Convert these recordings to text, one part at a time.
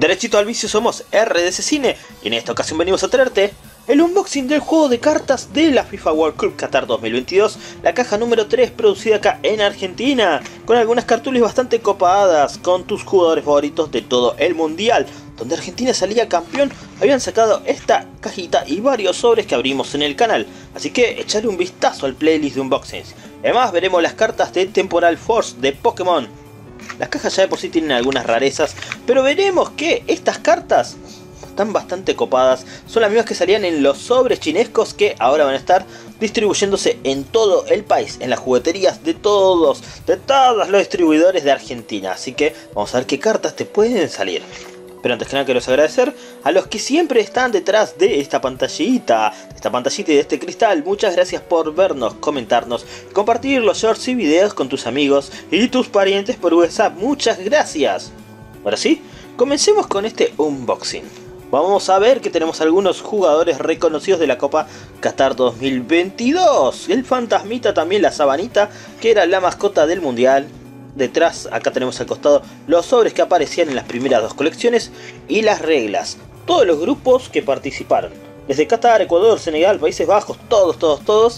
Derechito al vicio, somos RDC Cine y en esta ocasión venimos a traerte el unboxing del juego de cartas de la FIFA World Cup Qatar 2022, la caja número 3 producida acá en Argentina, con algunas cartulis bastante copadas, con tus jugadores favoritos de todo el mundial. Donde Argentina salía campeón, habían sacado esta cajita y varios sobres que abrimos en el canal, así que echale un vistazo al playlist de unboxings. Además veremos las cartas de Temporal Force de Pokémon. Las cajas ya de por sí tienen algunas rarezas, pero veremos que estas cartas están bastante copadas. Son las mismas que salían en los sobres chinescos que ahora van a estar distribuyéndose en todo el país, en las jugueterías de todos los distribuidores de Argentina. Así que vamos a ver qué cartas te pueden salir. Pero antes que nada quiero agradecer a los que siempre están detrás de esta pantallita y de este cristal. Muchas gracias por vernos, comentarnos, compartir los shorts y videos con tus amigos y tus parientes por WhatsApp. Muchas gracias. Ahora sí, comencemos con este unboxing. Vamos a ver que tenemos algunos jugadores reconocidos de la Copa Qatar 2022. El fantasmita, también la sabanita, que era la mascota del mundial. Detrás, acá tenemos al costado, los sobres que aparecían en las primeras dos colecciones y las reglas. Todos los grupos que participaron. Desde Qatar, Ecuador, Senegal, Países Bajos, todos.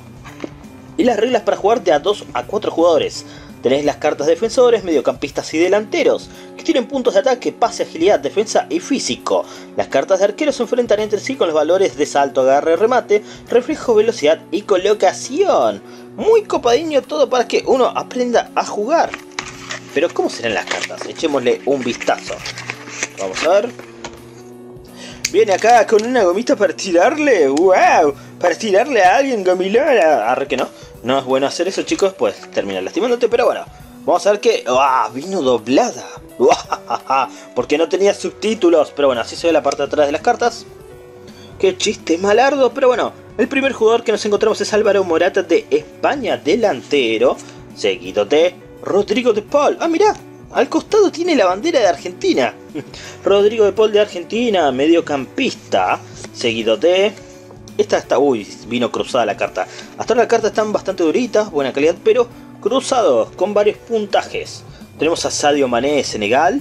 Y las reglas para jugar de a 2 a 4 jugadores. Tenés las cartas defensores, mediocampistas y delanteros, que tienen puntos de ataque, pase, agilidad, defensa y físico. Las cartas de arqueros se enfrentan entre sí con los valores de salto, agarre, remate, reflejo, velocidad y colocación. Muy copadiño todo para que uno aprenda a jugar. Pero ¿cómo serán las cartas? Echémosle un vistazo. Vamos a ver. Viene acá con una gomita para tirarle. ¡Wow! Para tirarle a alguien gomilona. Arre que no. No es bueno hacer eso, chicos, pues termina lastimándote. Pero bueno, vamos a ver que... ¡Ah! Vino doblada. Porque no tenía subtítulos. Pero bueno, así se ve la parte de atrás de las cartas. ¡Qué chiste malardo! Pero bueno, el primer jugador que nos encontramos es Álvaro Morata de España, delantero. Seguido de Rodrigo de Paul. ¡Ah, mirá! Al costado tiene la bandera de Argentina. Rodrigo de Paul de Argentina, mediocampista. Seguido de... Esta está... Uy, vino cruzada la carta. Hasta ahora las cartas están bastante duritas, buena calidad, pero cruzados, con varios puntajes. Tenemos a Sadio Mané de Senegal.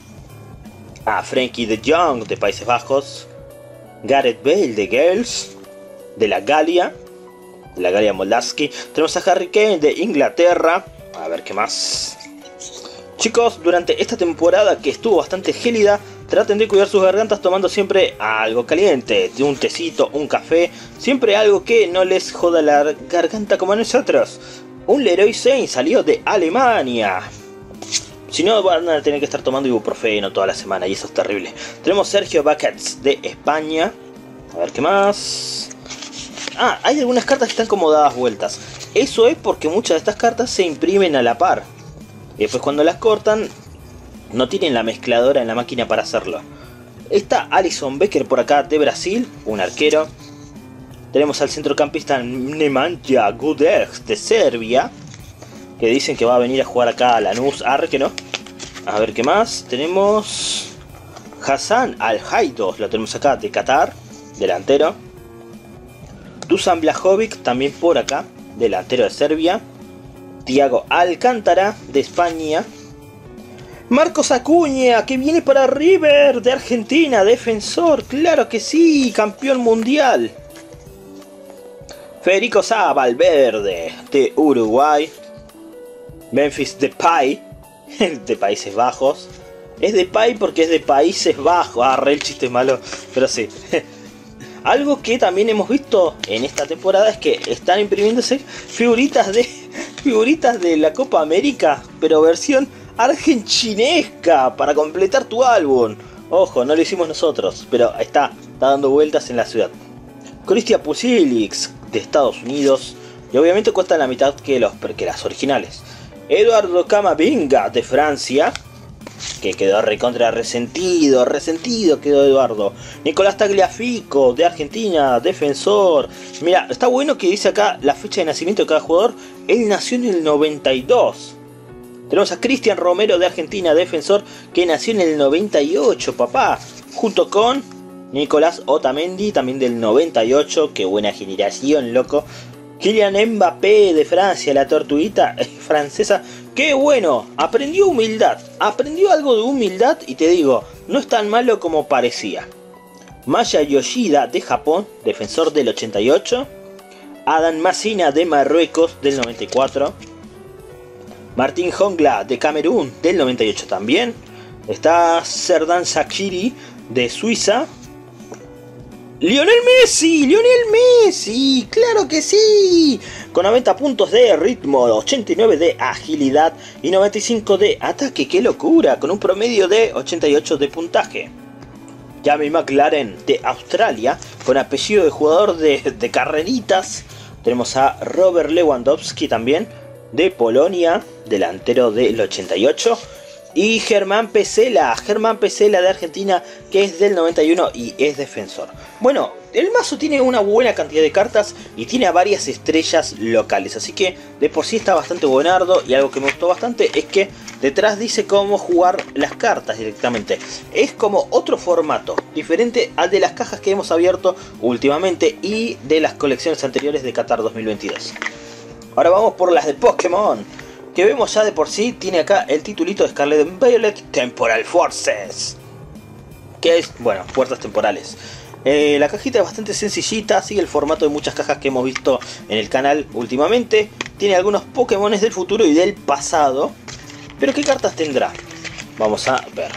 A Frenkie de Jong de Países Bajos. Gareth Bale de Gales, de la Galia Moldavski. Tenemos a Harry Kane de Inglaterra. A ver qué más. Chicos, durante esta temporada que estuvo bastante gélida, traten de cuidar sus gargantas tomando siempre algo caliente, un tecito, un café, siempre algo que no les joda la garganta como a nosotros. Un Leroy Sané salió de Alemania. Si no, van a tener que estar tomando ibuprofeno toda la semana y eso es terrible. Tenemos Sergio Busquets de España. A ver qué más. Ah, hay algunas cartas que están como dadas vueltas. Eso es porque muchas de estas cartas se imprimen a la par. Y después cuando las cortan, no tienen la mezcladora en la máquina para hacerlo. Está Alisson Becker por acá de Brasil, un arquero. Tenemos al centrocampista Nemanja Gudelj de Serbia, que dicen que va a venir a jugar acá a Lanús. Arre que no. A ver qué más. Tenemos Hassan Al-Haidos, lo tenemos acá de Qatar, delantero. Dusan Blajovic también por acá, delantero de Serbia. Thiago Alcántara de España. Marcos Acuña, que viene para River de Argentina, defensor, claro que sí, campeón mundial. Federico Sá Valverde de Uruguay. Memphis Depay de Países Bajos. Es Depay porque es de Países Bajos. Ah, re el chiste malo, pero sí. Algo que también hemos visto en esta temporada es que están imprimiéndose figuritas de la Copa América, pero versión argentinesca para completar tu álbum. Ojo, no lo hicimos nosotros, pero está dando vueltas en la ciudad. Christian Pulisic de Estados Unidos, y obviamente cuestan la mitad que las originales. Eduardo Camavinga de Francia, que quedó recontra resentido quedó Eduardo. Nicolás Tagliafico de Argentina, defensor. Mira, está bueno que dice acá la fecha de nacimiento de cada jugador. Él nació en el 92. Tenemos a Cristian Romero de Argentina, defensor, que nació en el 98, papá. Junto con Nicolás Otamendi, también del 98. Qué buena generación, loco. Kylian Mbappé de Francia, la tortuguita francesa. ¡Qué bueno! Aprendió humildad. Aprendió algo de humildad y te digo, no es tan malo como parecía. Maya Yoshida de Japón, defensor del 88. Adam Masina de Marruecos del 94. Martín Jongla de Camerún del 98 también. Está Serdan Shaqiri de Suiza. ¡Lionel Messi! ¡Lionel Messi! ¡Claro que sí! Con 90 puntos de ritmo, 89 de agilidad y 95 de ataque. ¡Qué locura! Con un promedio de 88 de puntaje. Jamie McLaren de Australia, con apellido de jugador de carreritas. Tenemos a Robert Lewandowski también, de Polonia, delantero del 88. Y Germán Pesela de Argentina, que es del 91 y es defensor. Bueno, el mazo tiene una buena cantidad de cartas y tiene a varias estrellas locales. Así que de por sí está bastante buenardo. Y algo que me gustó bastante es que detrás dice cómo jugar las cartas directamente. Es como otro formato, diferente al de las cajas que hemos abierto últimamente y de las colecciones anteriores de Qatar 2022. Ahora vamos por las de Pokémon, que vemos ya de por sí. Tiene acá el titulito de Scarlet and Violet Temporal Forces, que es, bueno, fuerzas temporales. La cajita es bastante sencillita, sigue el formato de muchas cajas que hemos visto en el canal últimamente. Tiene algunos Pokémones del futuro y del pasado. Pero ¿qué cartas tendrá? Vamos a ver.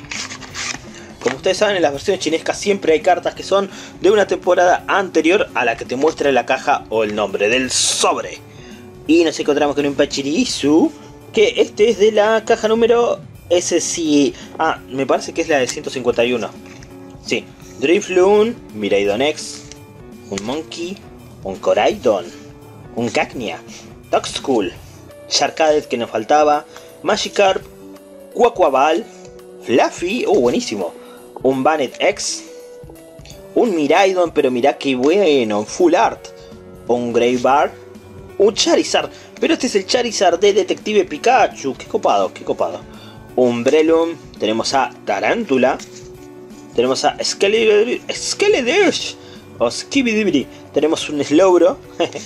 Como ustedes saben, en las versiones chinescas siempre hay cartas que son de una temporada anterior a la que te muestra la caja o el nombre del sobre. Y nos encontramos con un Pachirisu, que este es de la caja número SC. Ah, me parece que es la de 151. Sí. Drifloon, Miraidon X, un Monkey, un Coraidon, un Cacnea, Toxcool, Sharkadet que nos faltaba, Magikarp, Quaquaval, Fluffy, buenísimo, un Bannet X, un Miraidon, pero mirá qué bueno, un Full Art, un Greybar, un Charizard, pero este es el Charizard de Detective Pikachu, qué copado, qué copado. Un Breloom, tenemos a Tarántula, tenemos a Skeledirge o Skibidibidi, tenemos un Slowbro,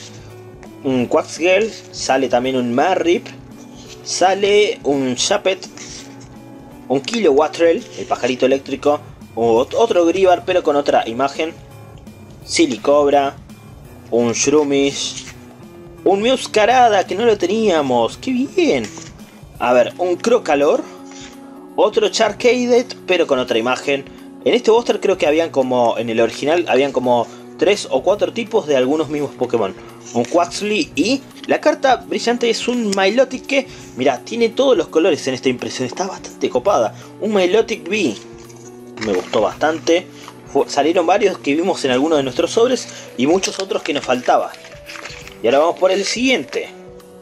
un Quaxgirl, sale también un Marrip, sale un Chapet, un Kilowattrel, el pajarito eléctrico, otro Gribar pero con otra imagen, Silicobra, un Shroomish, un Meowscarada que no lo teníamos, qué bien. A ver, un Crocalor, otro Charcadet pero con otra imagen. En este booster creo que habían como, en el original, habían como 3 o 4 tipos de algunos mismos Pokémon. Un Quaxly y la carta brillante es un Milotic que, mirá, tiene todos los colores en esta impresión, está bastante copada. Un Milotic V, me gustó bastante. Salieron varios que vimos en algunos de nuestros sobres y muchos otros que nos faltaban. Y ahora vamos por el siguiente,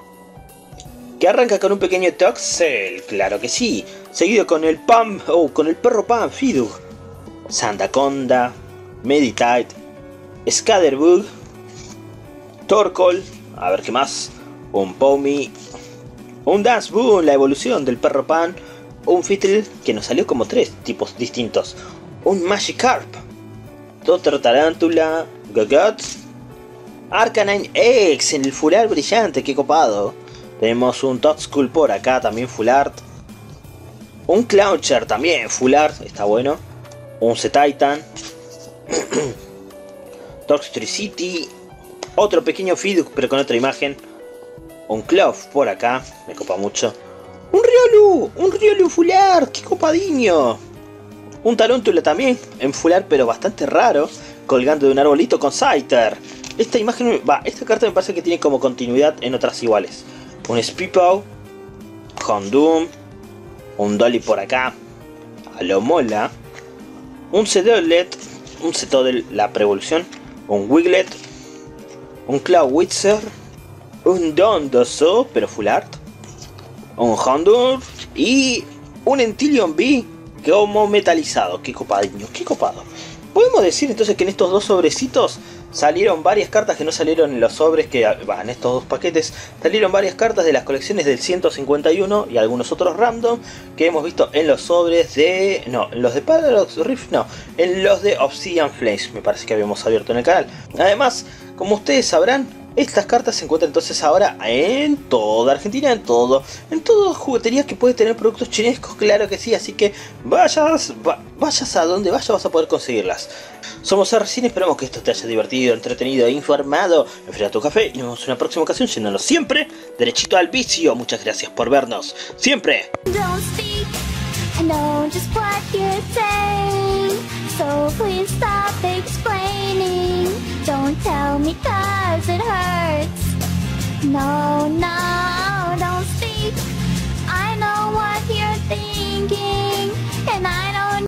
que arranca con un pequeño Toxel, claro que sí. Seguido con el Pam, con el perro Pam, Fidug, Sandaconda, Meditite, Scatterbug, Torkoal, a ver qué más, un Pawmi, un Danceboon, la evolución del perro Pan, un Fiddle, que nos salió como 3 tipos distintos, un Magikarp, otro Tarántula, Gogots, Arcanine X en el Full Art brillante, qué copado. Tenemos un Toxcool por acá, también Full Art, un Clauncher también Full Art, está bueno. Un C-Titan, Toxtricity, otro pequeño Fiduk pero con otra imagen, un Clough por acá, me copa mucho, un Riolu Full Art, qué copadiño, un Tarántula también en Full Art pero bastante raro, colgando de un arbolito con Scyther. Esta imagen, esta carta me parece que tiene como continuidad en otras iguales. Un Spearow, Houndoom, un Dolly por acá, Alomola, un Cedollet, un Cetodel, la preevolución, un Wiglet, un Clawitzer, un Dondozo, pero Full Art, un Houndour y un Entilion V como metalizado. Qué copadiño, qué copado. Podemos decir entonces que en estos dos sobrecitos salieron varias cartas que no salieron en los sobres, que en estos dos paquetes salieron varias cartas de las colecciones del 151 y algunos otros random que hemos visto en los sobres de... no, en los de Paradox Rift no, en los de Obsidian Flames me parece que habíamos abierto en el canal. Además, como ustedes sabrán, Estas cartas se encuentran entonces ahora en toda Argentina, en toda juguetería que puede tener productos chinescos, claro que sí, así que vayas a donde vayas vas a poder conseguirlas. Somos RCine, esperamos que esto te haya divertido, entretenido e informado. Enfría tu café y nos vemos en una próxima ocasión, yéndonos siempre derechito al vicio. Muchas gracias por vernos, siempre. Don't speak, I know just what you're saying, so please stop explaining. Don't tell me 'cause it hurts. No, no.